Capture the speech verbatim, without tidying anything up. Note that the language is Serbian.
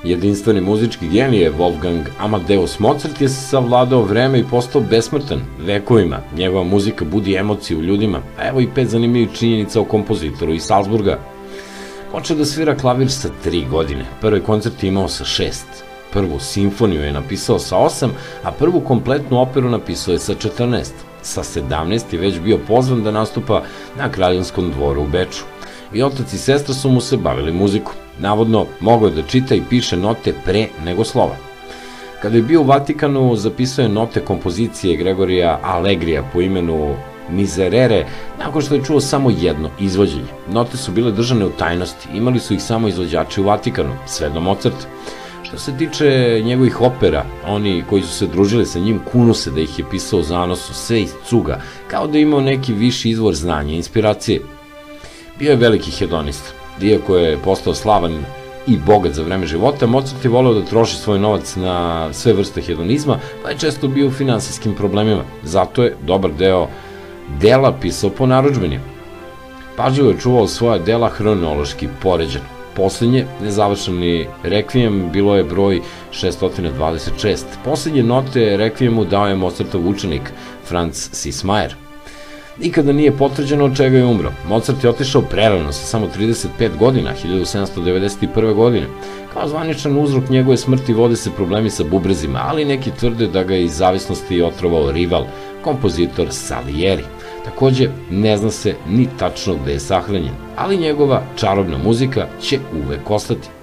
Jedinstveni muzički genije Wolfgang Amadeus Mozart je savladao vreme i postao besmrtan vekovima. Njegova muzika budi emocije u ljudima, a evo i pet zanimljivih činjenica o kompozitoru iz Salzburga. Počeo da svira klavir sa tri godine, prvi koncert je imao sa šest. Prvu simfoniju je napisao sa osam, a prvu kompletnu operu napisao je sa četrnaest. Sa sedamnaest je već bio pozvan da nastupa na Kraljevskom dvoru u Beču. I otac i sestra su mu se bavili muzikom. Navodno, mogao je da čita i piše note pre nego slova. Kada je bio u Vatikanu, zapisao je note kompozicije Gregorija Allegrija po imenu Miserere, nakon što je čuo samo jedno izvođenje. Note su bile držane u tajnosti, imali su ih samo izvođači u Vatikanu, sve do Mozarta. Što se tiče njegovih opera, oni koji su se družili sa njim kunu se da ih je pisao u zanosu, sve iz cuga, kao da je imao neki viši izvor znanja i inspiracije. Bio je veliki hedonista. Iako je postao slavan i bogat za vreme života, Mozart je voleo da troši svoj novac na sve vrste hedonizma, pa je često bio u finansijskim problemima. Zato je dobar deo dela pisao po narudžbini. Pažljivo je čuvao svoja dela hronološki poređeno. Poslednje, nezavršeni rekvijem, bilo je broj šesto dvadeset šest. Poslednje note rekvijemu dao je Mozartov učenik Franz Sismayer. Nikada nije potvrđeno od čega je umro. Mozart je otišao prerano sa samo trideset pet godina, hiljadu sedamsto devedeset prve. godine. Kao zvaničan uzrok njegove smrti vode se problemi sa bubrezima, ali neki tvrde da ga je iz zavisnosti otrovao rival, kompozitor Salieri. Takođe, ne zna se ni tačno gde je sahranjen, ali njegova čarobna muzika će uvek ostati.